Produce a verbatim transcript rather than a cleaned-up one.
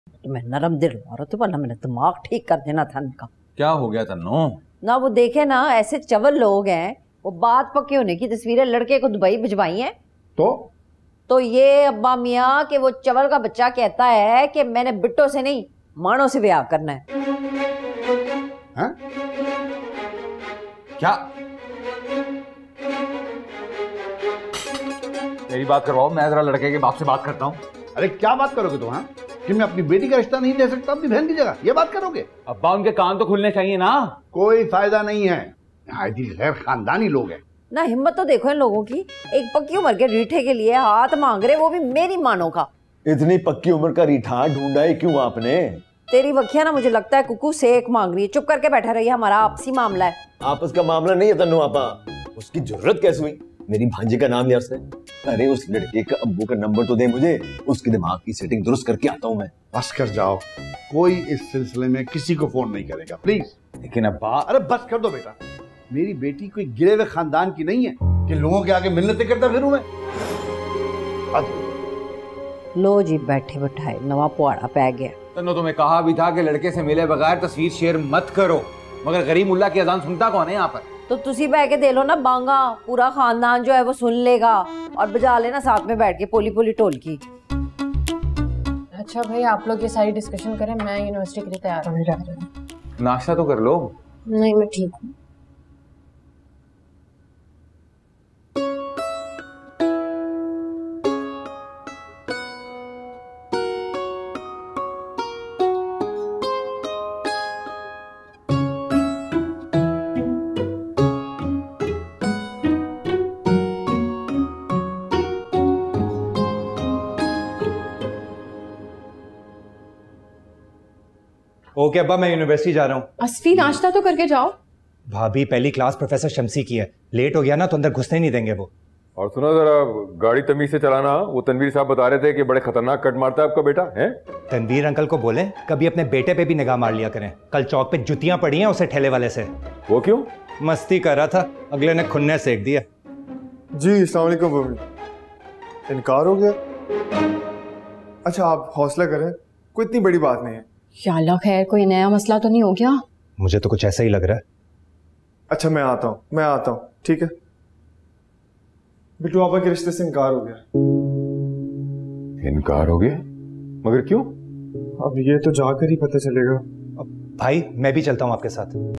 तो मैं नरम दिल औरत वाला, मैंने दिमाग ठीक कर देना था इनका। क्या हो गया तन्नो? ना वो देखे ना, ऐसे चवल लोग हैं, वो बात पक्के होने की तस्वीरें लड़के को दुबई भिजवाई हैं। तो तो ये अब्बा मियाँ कि वो चवल का बच्चा कहता है कि मैंने बिट्टो से नहीं मानो से ब्याह करना है। हा? क्या? मेरी बात करवाओ, मैं जरा लड़के के बाप से बात करता हूँ। अरे क्या बात करोगे तुम? हाँ, कि मैं अपनी बेटी का रिश्ता नहीं दे सकता अपनी बहन की जगह, ये बात करोगे? अब्बा उनके कान तो खुलने चाहिए ना। कोई फायदा नहीं है, गैर खानदानी लोग हैं ना। हिम्मत तो देखो इन लोगों की, एक पक्की उम्र के रीठे के लिए हाथ मांग रहे, वो भी मेरी मानो का। इतनी पक्की उम्र का रीठा ढूंढा है क्यों आपने? तेरी वखिया ना मुझे लगता है कुकू सेक मांग रही है। चुप करके बैठा रही, हमारा आपसी मामला है। आपस का मामला नहीं है तन्नू आपा। उसकी जरूरत कैसे हुई? मेरी भांजी का नाम लिया उसने। अरे उस लड़के का अब्बू का नंबर तो दे मुझे, उसके दिमाग की सेटिंग दुरुस्त करके आता हूँ मैं। बस कर जाओ, कोई इस सिलसिले में किसी को फोन नहीं करेगा प्लीज। लेकिन अब्बा। अरे बस कर दो बेटा, मेरी बेटी कोई गिरे हुए खानदान की नहीं है कि लोगों के आगे मिन्नतें करता फिरूं मैं। लो जी, बैठे बैठाए नवा पुआड़ा पै गया। तन्नो तुम्हें कहा भी था कि लड़के से मिले बगैर तस्वीर शेयर मत करो, मगर गरीब मुल्ला की अजान सुनता कौन है यहाँ पर? तो तुसी बह के दे लो ना बांगा, पूरा खानदान जो है वो सुन लेगा और बजा लेना साथ में बैठ के पोली पोली टोल की। अच्छा भाई, आप लोग ये सारी डिस्कशन करें, मैं यूनिवर्सिटी के लिए तैयार होने जा रही हूँ। नाश्ता तो कर लो। नहीं, मैं ठीक हूँ। ओके अब्बा, मैं यूनिवर्सिटी जा रहा हूँ। असफी, नाश्ता तो करके जाओ। भाभी, पहली क्लास प्रोफेसर शमसी की है, लेट हो गया ना तो अंदर घुसने नहीं देंगे वो। और सुनो जरा, गाड़ी तमीज से चलाना। वो तनवीर साहब बता रहे थे कि बड़े खतरनाक कट मारता है आपका बेटा है। तनवीर अंकल को बोले कभी अपने बेटे पे भी निगाह मार लिया करें। कल चौक पे जुतियां पड़ी हैं उसे ठेले वाले से। वो क्यों? मस्ती कर रहा था, अगले ने खुन्ने सेक दिया। जी अस्सलाम वालेकुम मम्मी। इनकार हो गया? अच्छा आप हौसला करें, कोई इतनी बड़ी बात नहीं है। या अल्लाह, खैर कोई नया मसला तो नहीं हो गया? मुझे तो कुछ ऐसा ही लग रहा है। अच्छा मैं आता हूँ, मैं आता हूँ, ठीक है। बिट्टू पापा के रिश्ते से इनकार हो गया। इनकार हो गया? मगर क्यों? अब ये तो जाकर ही पता चलेगा। भाई मैं भी चलता हूँ आपके साथ।